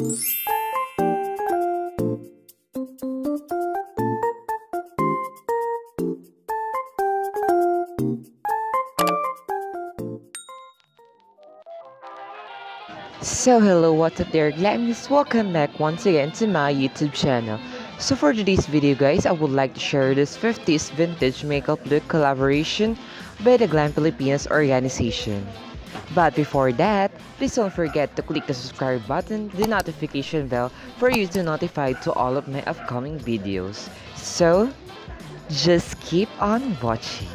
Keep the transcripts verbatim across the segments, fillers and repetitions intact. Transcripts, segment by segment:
So hello, what's up there, Glammies? Welcome back once again to my YouTube channel. So for today's video guys, I would like to share this fifties vintage makeup look collaboration by the Glam Pilipinas organization. But before that, please don't forget to click the subscribe button, the notification bell for you to notified to all of my upcoming videos. So, just keep on watching.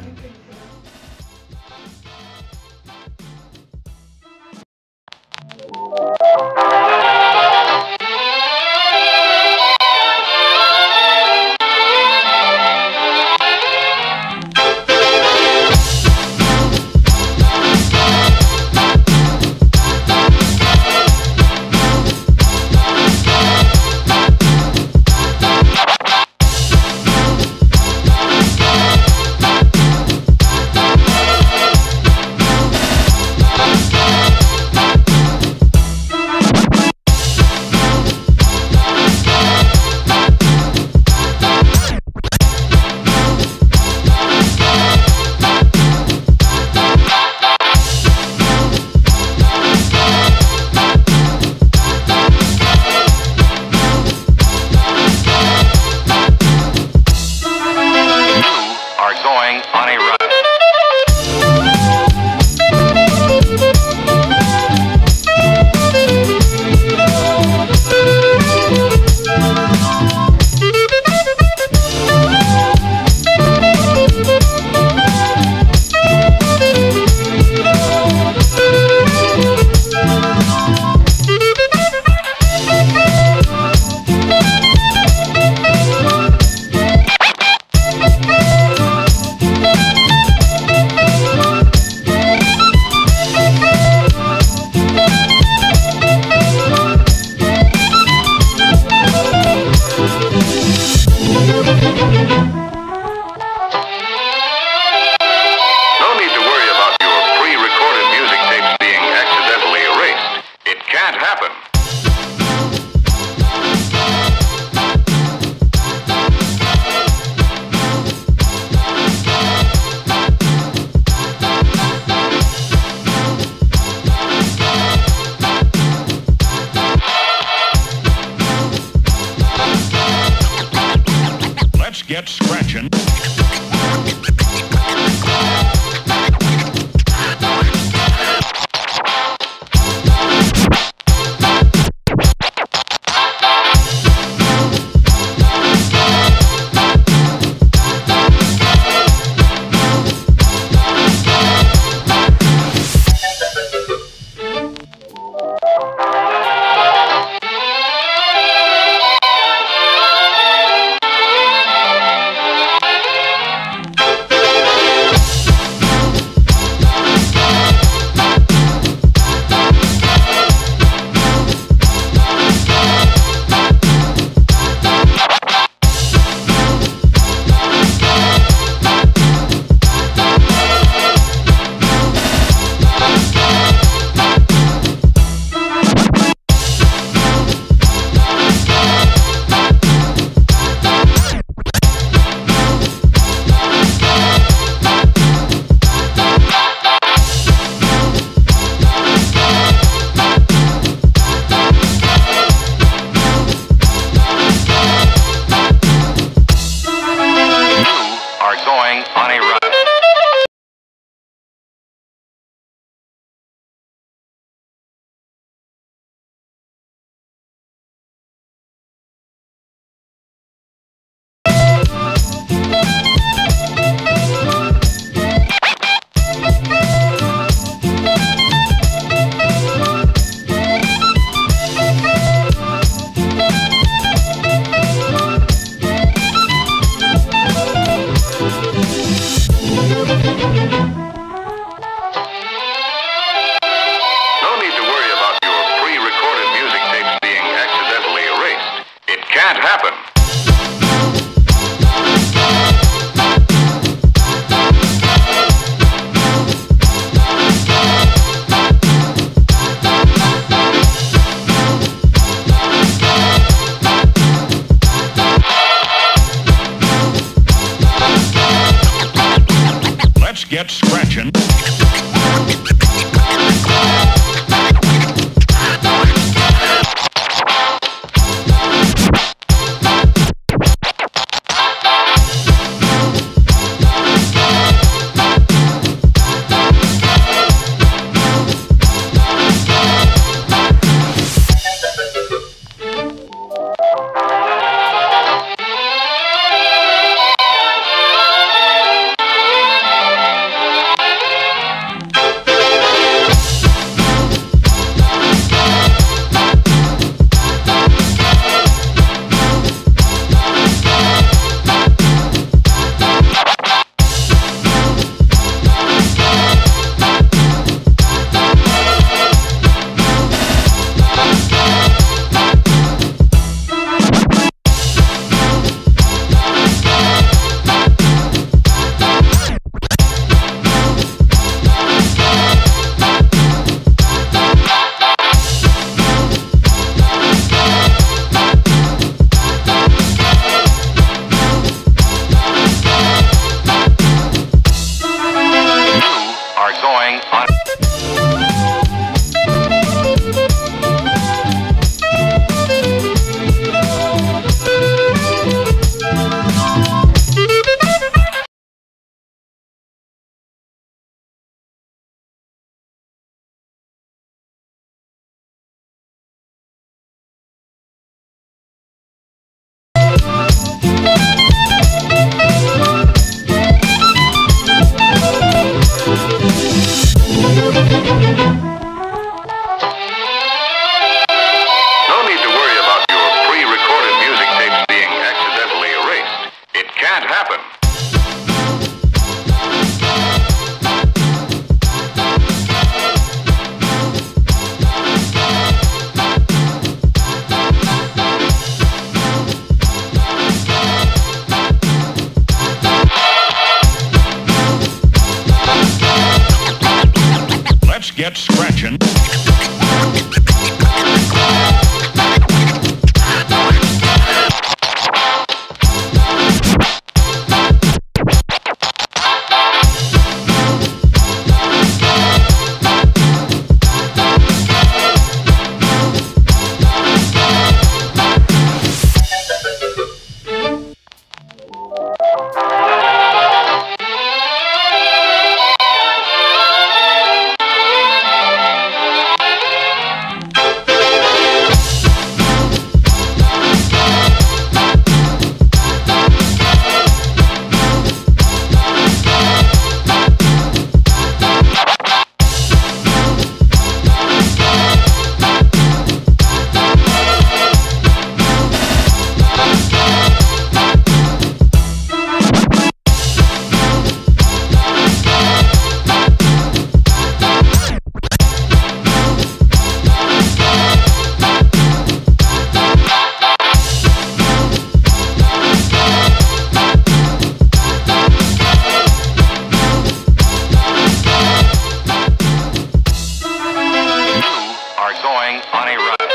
are going on a run.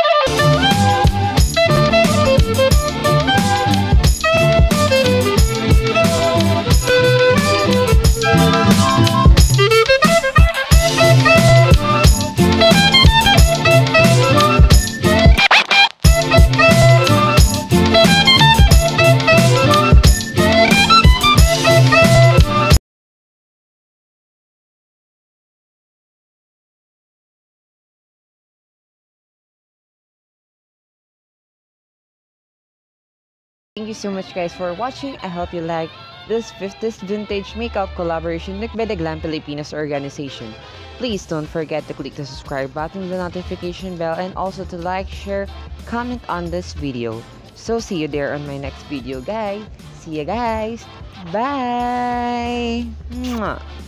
Thank you so much guys for watching. I hope you like this fifties vintage makeup collaboration with the Glam Pilipinas organization. Please don't forget to click the subscribe button, the notification bell, and also to like, share, comment on this video. So see you there on my next video guys. See you guys. Bye. Mwah.